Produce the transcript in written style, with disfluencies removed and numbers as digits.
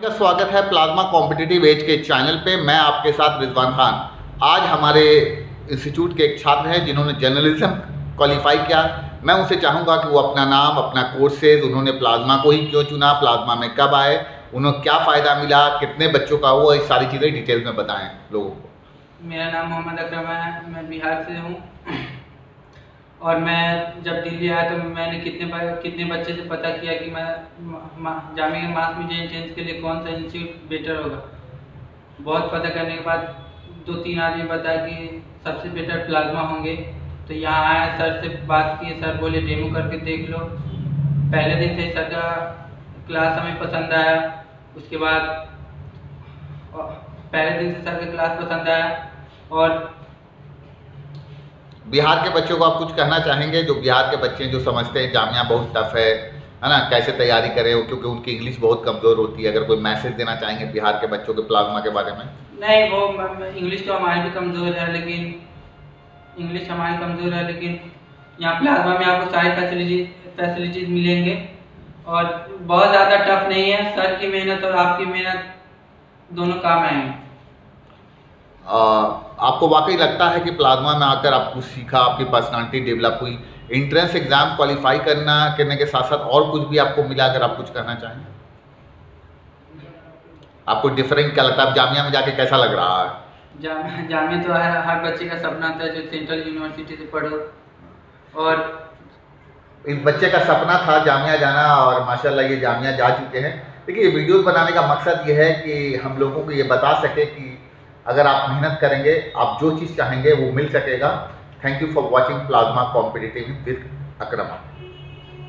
का स्वागत है प्लाज्मा कॉम्पिटिटिव एज के चैनल पे। मैं आपके साथ रिजवान खान। आज हमारे इंस्टीट्यूट के एक छात्र हैं जिन्होंने जर्नलिज्म क्वालिफाई किया। मैं उनसे चाहूँगा कि वो अपना नाम, अपना कोर्सेज, उन्होंने प्लाज्मा को ही क्यों चुना, प्लाज्मा में कब आए, उन्हें क्या फ़ायदा मिला, कितने बच्चों का हुआ, ये सारी चीज़ें डिटेल में बताएं लोगों को। मेरा नाम मोहम्मद अकरम है, मैं बिहार से हूँ और मैं जब दिल्ली आया तो मैंने कितने बच्चे से पता किया कि मैं जामिया मास मीडिया एंट्रेंस के लिए कौन सा इंस्टीट्यूट बेटर होगा। बहुत पता करने के बाद 2-3 आदमी बताया कि सबसे बेटर प्लाज्मा होंगे। तो यहाँ आया, सर से बात की, सर बोले डेमो करके देख लो। पहले दिन से सर का क्लास हमें पसंद आया। उसके बाद पहले दिन से सर का क्लास पसंद आया। और बिहार के बच्चों को आप कुछ कहना चाहेंगे? जो बिहार के बच्चे जो समझते हैं जामिया बहुत टफ है ना, कैसे तैयारी करें, क्योंकि उनकी इंग्लिश बहुत कमज़ोर होती है। अगर कोई मैसेज देना चाहेंगे बिहार के बच्चों के प्लाज्मा के बारे में? नहीं, वो इंग्लिश तो हमारी भी कमज़ोर है, लेकिन यहाँ प्लाज्मा में आपको सारी फैसिलिटीज़ मिलेंगे और बहुत ज़्यादा टफ नहीं है। सर की मेहनत और आपकी मेहनत दोनों काम आएंगे। आपको वाकई लगता है कि प्लाज्मा में आकर आप कुछ सीखा, आपकी पर्सनालिटी डेवलप हुई, एंट्रेंस एग्जाम क्वालिफाई करने के साथ साथ और कुछ भी आपको मिला? अगर आप कुछ कहना चाहें, आपको डिफरेंट क्या लगता है? आप जामिया में जाके कैसा लग रहा है? जामिया तो हर बच्चे का सपना था जो सेंट्रल यूनिवर्सिटी से पढ़ो, और इस बच्चे का सपना था जामिया जाना और माशाल्लाह ये जामिया जा चुके हैं। देखिए, वीडियोस बनाने का मकसद ये है कि हम लोगों को ये बता सके कि अगर आप मेहनत करेंगे, आप जो चीज़ चाहेंगे वो मिल सकेगा। Thank you for watching plasma competitive with Akram.